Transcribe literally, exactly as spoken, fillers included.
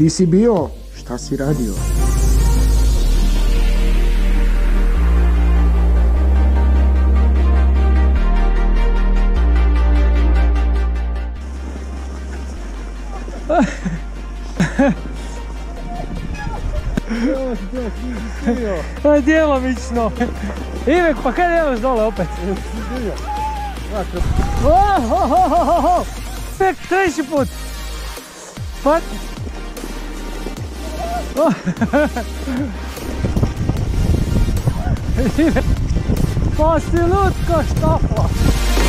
ti si bio, šta si radio? Djelomično. Ivek, pa kada ideš dole opet? Ivek, treći put. Pa... Ivek, pa si lud ko štafla.